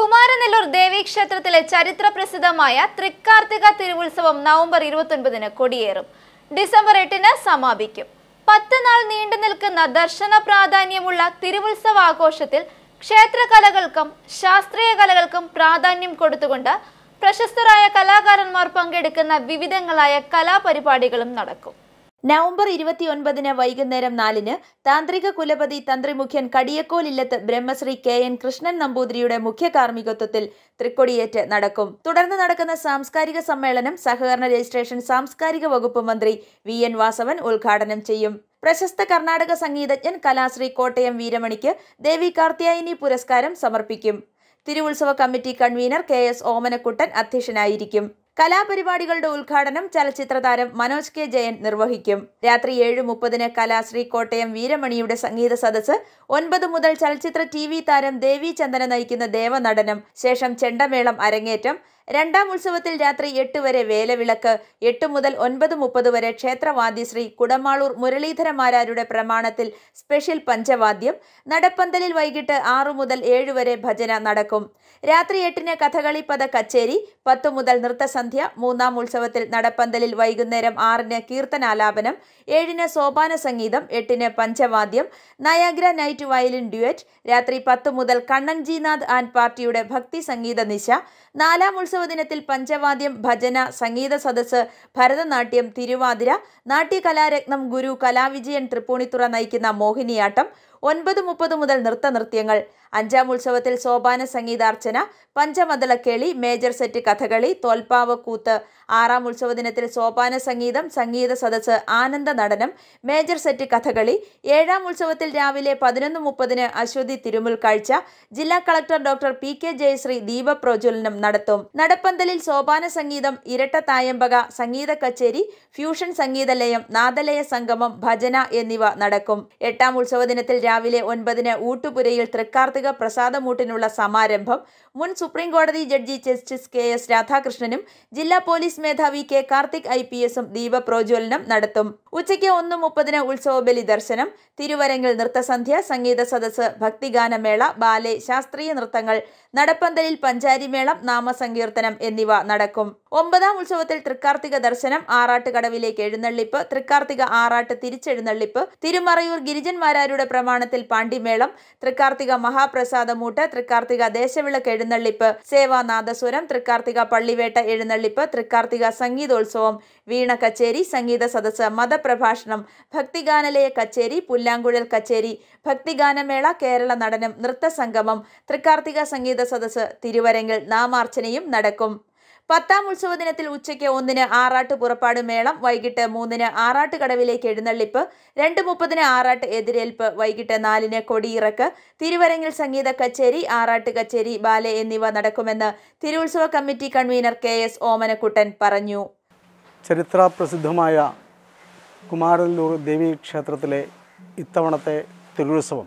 കുമാരനെല്ലൂർ ദേവീക്ഷേത്രത്തിലെ ചരിത്ര പ്രസിദ്ധമായ തൃക്കാർത്തിക തിരുവുത്സവം നവംബർ 29-ന് കൊടിയേറും. ഡിസംബർ 8-ന് സമാപിക്കും. 10 നാൾ നീണ്ടു നിൽക്കുന്ന ദർശന പ്രാധാന്യമുള്ള തിരുവുത്സവാഘോഷത്തിൽ ക്ഷേത്രകലകൾക്കും ശാസ്ത്രീയ കലകൾക്കും പ്രാധാന്യം കൊടുത്തുകൊണ്ട് പ്രശസ്തരായ കലാകാരന്മാർ പങ്കെടുക്കുന്ന വിവിധങ്ങളായ കലാപരിപാടികളും നടക്കും. നവംബർ 29-ന് വൈകുന്നേരം 4-ന് താന്ത്രിക കുലപതി തന്ത്രിമുഖ്യൻ കടിയക്കോൽ ഇല്ലത്ത് ബ്രഹ്മശ്രീ KN കൃഷ്ണൻ നമ്പൂതിരിയുടെ മുഖ്യ കാർമ്മികത്വത്തിൽ തൃക്കൊടിയേറ്റ് നടക്കും. തുടർന്ന് നടക്കുന്ന സാംസ്കാരിക സമ്മേളനം സഹകരണ രജിസ്ട്രേഷൻ സാംസ്കാരിക വകുപ്പ് മന്ത്രി VN വാസവൻ ഉദ്ഘാടനം ചെയ്യും. പ്രശസ്ത കർണാടക സംഗീതജ്ഞൻ കലാശ്രീ കോട്ടയം വീരമണിക്ക് ദേവി കാർത്യായനി പുരസ്കാരം സമർപ്പിക്കും. തിരുവുത്സവ കമ്മിറ്റി കൺവീനർ KS ഓമനക്കുട്ടൻ അധ്യക്ഷനായിരിക്കും. കലാപരിപാടികളുടെ ഉദ്ഘാടനം ചലച്ചിത്ര താരം മനോജ് K ജയൻ നിർവഹിക്കും. രാത്രി 7:30-ന് കലാശ്രീ കോട്ടയം വീരമണിയുടെ സംഗീത സദസ്സ്, 9 മുതൽ ചലച്ചിത്ര TV താരം ദേവി ചന്ദന നയിക്കുന്ന ദേവനടനം, ശേഷം ചെണ്ടമേളം അരങ്ങേറ്റം. രണ്ടാം ഉത്സവത്തിൽ രാത്രി 8 വരെ വേലവിളക്ക്, 8 മുതൽ 9:30 വരെ ക്ഷേത്രവാദ്യശ്രീ കുടമാളൂർ മുരളീധരമാരാരുടെ പ്രമാണത്തിൽ സ്പെഷ്യൽ പഞ്ചവാദ്യം. നടപ്പന്തലിൽ വൈകിട്ട് 6 മുതൽ 7 വരെ ഭജന നടക്കും. രാത്രി 8-ന് കഥകളിപ്പദ കച്ചേരി, 10 മുതൽ നൃത്തസന്ധ്യ. മൂന്നാം ഉത്സവത്തിൽ നടപ്പന്തലിൽ വൈകുന്നേരം 6-ന് കീർത്തനാലാപനം, 7-ന് സോപാന സംഗീതം, 8-ന് പഞ്ചവാദ്യം, നയാഗ്ര നൈറ്റ് വയലിൻ ഡ്യുവറ്റ്. രാത്രി 10 മുതൽ കണ്ണൻ ജി നാഥ് ആൻഡ് പാർട്ടിയുടെ ഭക്തി സംഗീത നിശ. നാലാം ഉത്സവ ദിനത്തിൽ പഞ്ചവാദ്യം, ഭജന, സംഗീത സദസ്സ്, ഭരതനാട്യം, തിരുവാതിര, നാട്യകലാരത്നം ഗുരു കലാവിജയൻ തൃപ്പൂണിത്തുറ നയിക്കുന്ന മോഹിനിയാട്ടം. 9:30 മുതൽ നൃത്തനൃത്യങ്ങൾ. അഞ്ചാം ഉത്സവത്തിൽ സോപാന സംഗീതാർച്ചന, പഞ്ചമദളക്കേളി, മേജർ സെറ്റ് കഥകളി, തോൽപ്പാവ കൂത്ത്. ആറാം ഉത്സവ ദിനത്തിൽ സോപാന സംഗീതം, സംഗീത സദസ്സ്, ആനന്ദ നടനം, മേജർ സെറ്റ് കഥകളി. ഏഴാം ഉത്സവത്തിൽ രാവിലെ 11:30-ന് അശ്വതി തിരുമുൽ കാഴ്ച. ജില്ലാ കളക്ടർ ഡോക്ടർ PK ജയശ്രീ ദീപപ്രോജ്വലനം നടത്തും. നടപ്പന്തലിൽ സോപാന സംഗീതം, ഇരട്ട തായമ്പക, സംഗീത കച്ചേരി, ഫ്യൂഷൻ സംഗീതലയം, നാദലയ സംഗമം, ഭജന എന്നിവ നടക്കും. എട്ടാം ഉത്സവ ദിനത്തിൽ രാവിലെ 9-ന് ഊട്ടുപുരയിൽ തൃക്കാർത്തിക പ്രസാദമൂട്ടിനുള്ള സമാരംഭം. മുൻ സുപ്രീം കോടതി ജഡ്ജി ജസ്റ്റിസ് KS രാധാകൃഷ്ണനും ജില്ലാ പോലീസ് മേധാവി K കാർത്തിക് IPS-ഉം ദീപപ്രോജ്വലനം നടത്തും. ഉച്ചയ്ക്ക് 1:30-ന് ഉത്സവബലി ദർശനം. തിരുവരങ്ങിൽ നൃത്തസന്ധ്യ, സംഗീത സദസ്സ്, ഭക്തിഗാനമേള, ബാലെ, ശാസ്ത്രീയ നൃത്തങ്ങൾ. നടപ്പന്തലിൽ പഞ്ചാരിമേളം, നാമസങ്കീർത്തനം എന്നിവ നടക്കും. 9-ാം ഉത്സവത്തിൽ തൃക്കാർത്തിക ദർശനം, ആറാട്ട് കടവിലേക്ക് എഴുന്നള്ളിപ്പ്, തൃക്കാർത്തിക ആറാട്ട് തിരിച്ചെഴുന്നള്ളിപ്പ്, തിരുമറയൂർ ഗിരിജന്മാരാരുടെ പ്രമാണത്തിൽ പാണ്ടിമേളം, തൃക്കാർത്തിക മഹാപ്രസാദമൂട്ട്, തൃക്കാർത്തിക ദേശവിളക്ക് എഴുന്നള്ളിപ്പ്, സേവാനാദസ്വരം, തൃക്കാർത്തിക പള്ളിവേട്ട എഴുന്നള്ളിപ്പ്, തൃക്കാർത്തിക സംഗീതോത്സവം, വീണ കച്ചേരി, സംഗീത സദസ്സ്, മതപ്രഭാഷണം, ഭക്തിഗാനലയ കച്ചേരി, പുല്ലാങ്കുഴൽ കച്ചേരി, ഭക്തിഗാനമേള, കേരള നടനം, നൃത്തസംഗമം, തൃക്കാർത്തിക സംഗീത സദസ്സ്, തിരുവരങ്ങിൽ നാമാർച്ചനയും നടക്കും. 10-ാം ഉത്സവ ദിനത്തിൽ ഉച്ചയ്ക്ക് 1-ന് ആറാട്ട് പുറപ്പാട് മേളം, വൈകിട്ട് 3-ന് ആറാട്ട് കടവിലേക്ക് എഴുന്നള്ളിപ്പ്, 2:30-ന് ആറാട്ട് എതിരേൽപ്പ്, വൈകിട്ട് 4-ന് കൊടിയിറക്ക്, തിരുവരങ്ങിൽ സംഗീത കച്ചേരി, ആറാട്ട് കച്ചേരി, ബാലെ എന്നിവ നടക്കുമെന്ന് തിരുവുത്സവ കമ്മിറ്റി കൺവീനർ KS ഓമനക്കുട്ടൻ പറഞ്ഞു. ചരിത്ര പ്രസിദ്ധമായ കുമാരനെല്ലൂർ ദേവീ ക്ഷേത്രത്തിലെ ഇത്തവണത്തെ തിരുവുത്സവം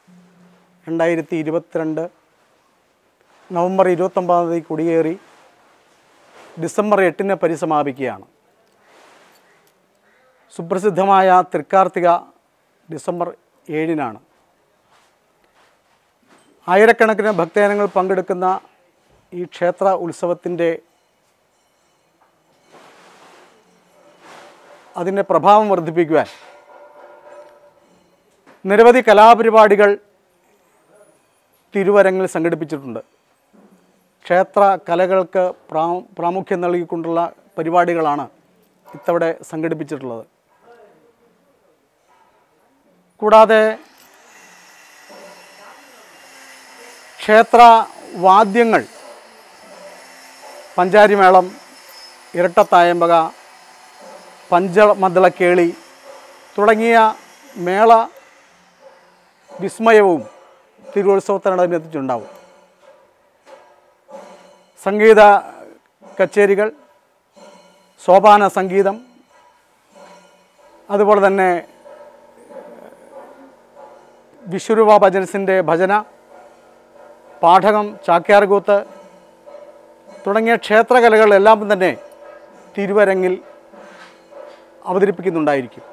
2022 നവംബർ 29 കൊടിയേറി ഡിസംബർ 8-ന് പരിസമാപിക്കുകയാണ്. സുപ്രസിദ്ധമായ തൃക്കാർത്തിക ഡിസംബർ 7-നാണ്. ആയിരക്കണക്കിന് ഭക്തജനങ്ങൾ പങ്കെടുക്കുന്ന ഈ ക്ഷേത്ര ഉത്സവത്തിൻ്റെ അതിൻ്റെ പ്രഭാവം വർദ്ധിപ്പിക്കുവാൻ നിരവധി കലാപരിപാടികൾ തിരുവരങ്ങിൽ സംഘടിപ്പിച്ചിട്ടുണ്ട്. ക്ഷേത്ര കലകൾക്ക് പ്രാമുഖ്യം നൽകിക്കൊണ്ടുള്ള പരിപാടികളാണ് ഇത്തവണ സംഘടിപ്പിച്ചിട്ടുള്ളത്. കൂടാതെ ക്ഷേത്ര വാദ്യങ്ങൾ, പഞ്ചാരിമേളം, ഇരട്ടത്തായമ്പക, പഞ്ചമദ്ദളക്കേളി തുടങ്ങിയ മേള വിസ്മയവും തിരുവുത്സവത്തിനോടനുബന്ധിച്ചുണ്ടാവും. സംഗീത കച്ചേരികൾ, സോപാന സംഗീതം, അതുപോലെ തന്നെ വിശ്വരൂപ ഭജൻസിൻ്റെ ഭജന, പാഠകം, ചാക്യാർകൂത്ത് തുടങ്ങിയ ക്ഷേത്രകലകളെല്ലാം തന്നെ തിരുവരങ്ങിൽ അവതരിപ്പിക്കുന്നുണ്ടായിരിക്കും.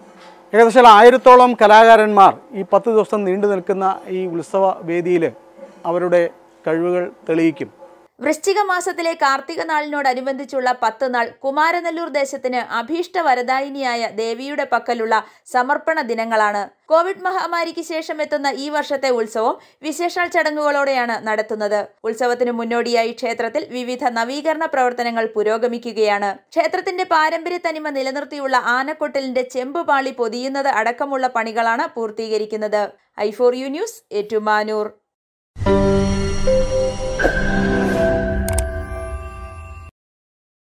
ഏകദേശം 1000-ഓളം കലാകാരന്മാർ ഈ 10 ദിവസം നീണ്ടു നിൽക്കുന്ന ഈ ഉത്സവ വേദിയിൽ അവരുടെ കഴിവുകൾ തെളിയിക്കും. വൃശ്ചിക മാസത്തിലെ കാർത്തിക നാളിനോടനുബന്ധിച്ചുള്ള 10 നാൾ കുമാരനെല്ലൂർ ദേശത്തിന് അഭീഷ്ട വരദായിനിയായ ദേവിയുടെ പക്കലുള്ള സമർപ്പണ ദിനങ്ങളാണ്. കോവിഡ് മഹാമാരിക്ക് ശേഷം എത്തുന്ന ഈ വർഷത്തെ ഉത്സവം വിശേഷാൽ ചടങ്ങുകളോടെയാണ് നടത്തുന്നത്. ഉത്സവത്തിന് മുന്നോടിയായി ക്ഷേത്രത്തിൽ വിവിധ നവീകരണ പ്രവർത്തനങ്ങൾ പുരോഗമിക്കുകയാണ്. ക്ഷേത്രത്തിന്റെ പാരമ്പര്യ തനിമ നിലനിർത്തിയുള്ള ആനക്കൊട്ടലിന്റെ ചെമ്പുപാളി പൊതിയുന്നത് അടക്കമുള്ള പണികളാണ് പൂർത്തീകരിക്കുന്നത്. i4u news, Ettumanoor.